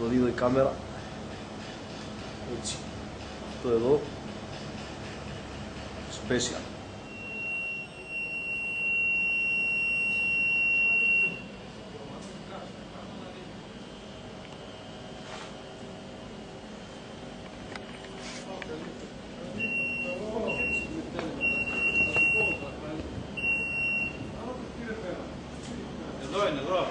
το δει εδώ η κάμερα. Έτσι. Το εδώ. Special. Εδώ είναι, εδώ.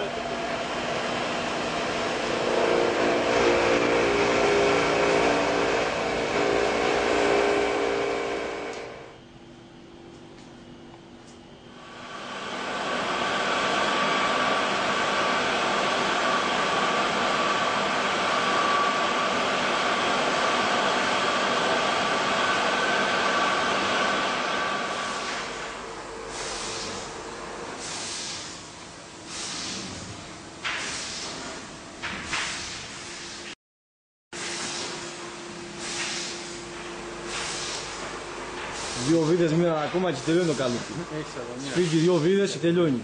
Δύο βίδες μείναν ακόμα και τελειώνει το καλούκι. Φύγει δύο βίδες και τελειώνει.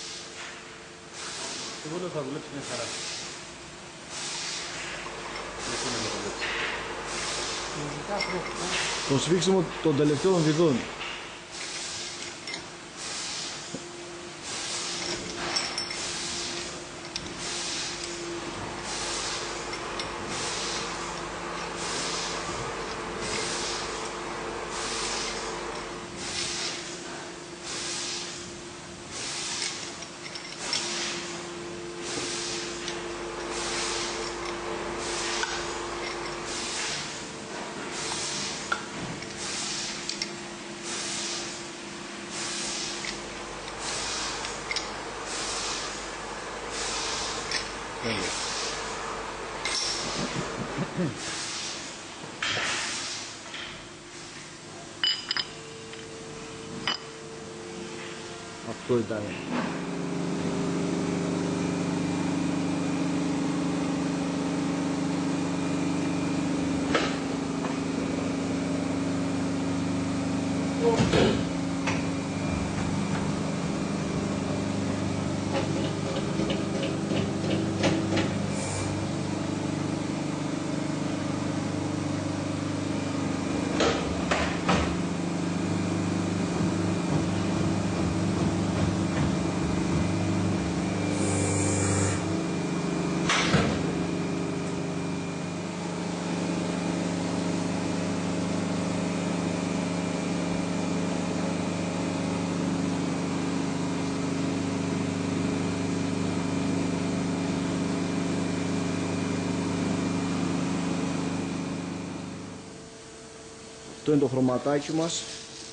Εγώ δεν θα δουλέψει μια χαρά. Το σφίξιμο των τελευταίων βιδών. Αυτό ήταν. Αυτό είναι το χρωματάκι μας.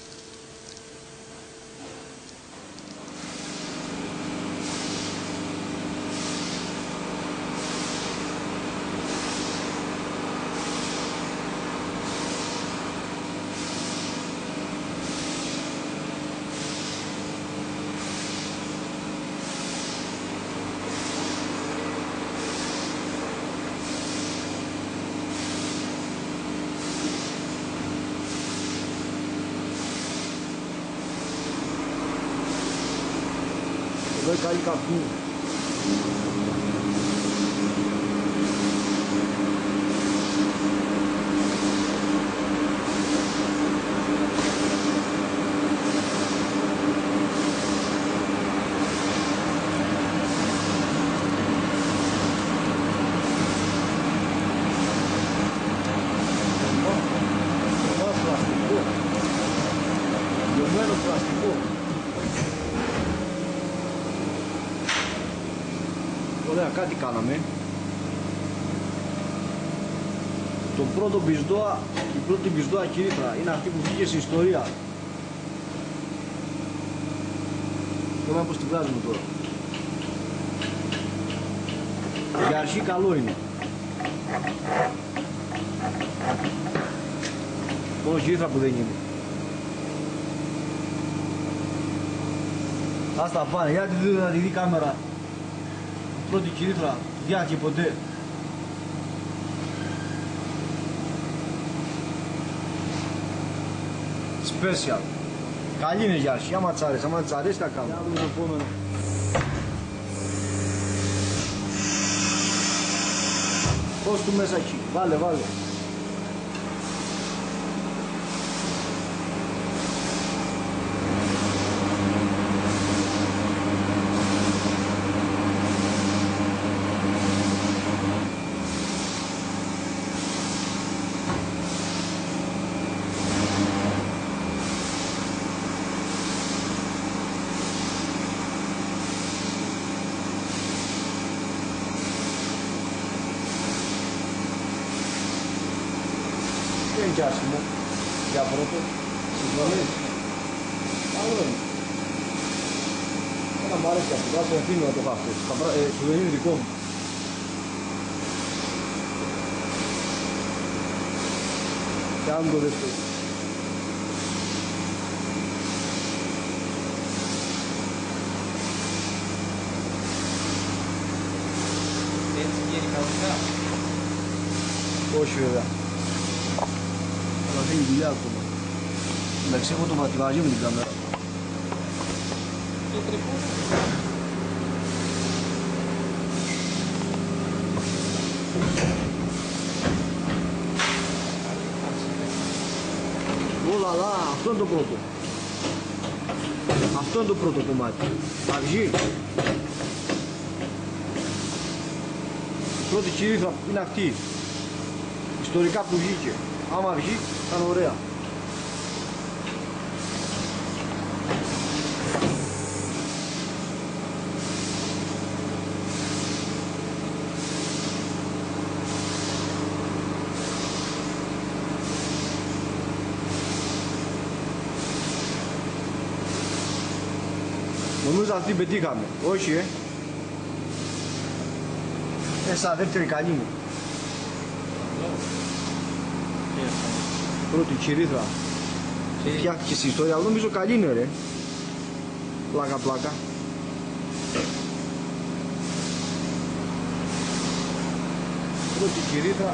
Vai cair capim. Ωραία, κάτι κάναμε. Το πρώτο μπιζδόα, η πρώτη μπιζδόα κυρίθρα είναι αυτή που βγήκε στην ιστορία. Τώρα πως τη βγάζουμε τώρα. Για αρχή καλό είναι. Μόνο κυρίθρα που δεν είναι. Ας τα πάνε, γιατί δεν θα τη δει κάμερα. Πρώτη κυρίθρα, διάχει ποτέ. Special. Καλή είναι για αρχή, άμα της αρέσει τα κάνουμε. Για να δούμε το επόμενο. φως του μέσα εκεί. Βάλε, βάλε. Δεν είναι και άσχημο για πρώτο. Συμφωνείς? Καλό είναι. Ένα μου αρέσει αυτό, θα αφήνω να το έχω αυτό. Σου δεν είναι δικό μου. Και αν το δεύτερο. Έτσι βγαίνει κανονικά. Όχι βέβαια. Αλλά δεν είναι δουλειά ακόμα. Εντάξει, έχω το ματιβάζει με την κάμερα. Το τρυπώ. Όλα, αλλά αυτό είναι το πρώτο. Αυτό είναι το πρώτο κομμάτι. Θα βγει. Η πρώτη κυρίθρα είναι αυτή. Ιστορικά που βγήκε. Άμα βγει, θα είναι ωραία. Νομίζω αυτή πετύχαμε. Όχι, σαν δεύτερη καλή μου. Πρώτη κυρίθρα. Φτιάχτηκε στην ιστορία, αλλά νομίζω καλή είναι ρε. Πλάκα πλάκα. Πρώτη κυρίθρα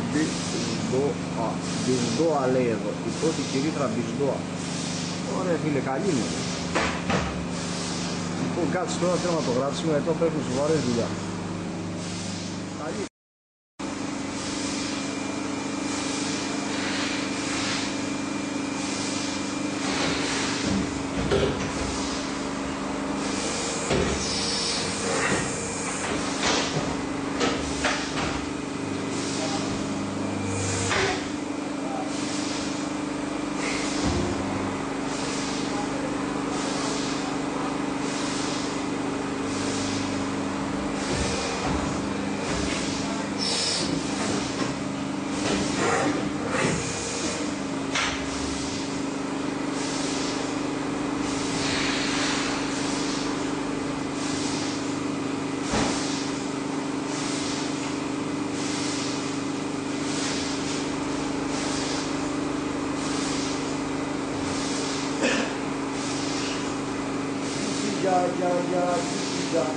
Μπιζντόα λέει εδώ. Η πρώτη κυρίθρα Μπιζντόα. Ωραία φίλε, καλή είναι ρε. Λοιπόν, κάτσε τώρα θέλω να το γράψουμε, γιατί τώρα έχουν σοβαρές δουλειά. Καλή. Για.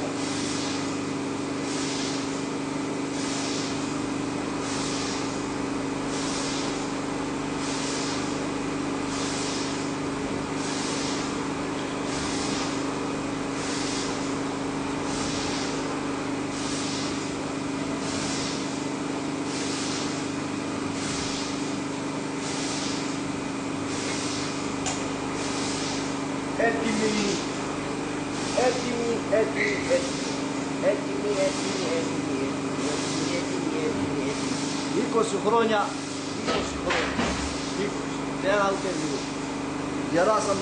Έτοιμη. 20 χρόνια. Δεν άλλο ούτε λίγο. Γεράσαμε.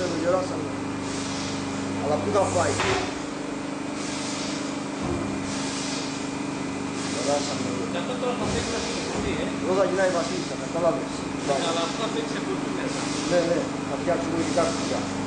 Αλλά πού θα πάει. Γεράσαμε. Και αυτό τώρα θα παίξει σε πολύ, Εδώ θα γυρνάει η Βασίλισσα, καταλάβες. Αλλά αυτό θα παίξει σε πολύ μέσα. Ναι, θα φτιάξουμε ειδικά κουτιά.